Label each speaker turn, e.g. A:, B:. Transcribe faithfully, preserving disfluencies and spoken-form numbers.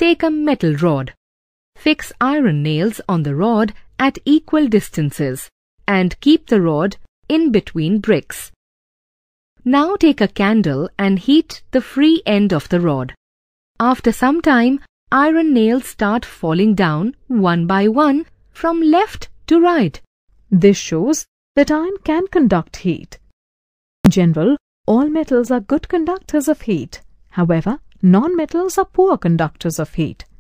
A: Take a metal rod. Fix iron nails on the rod at equal distances and keep the rod in between bricks. Now take a candle and heat the free end of the rod. After some time, iron nails start falling down one by one from left to right.
B: This shows that iron can conduct heat. In general, all metals are good conductors of heat. However, non-metals are poor conductors of heat.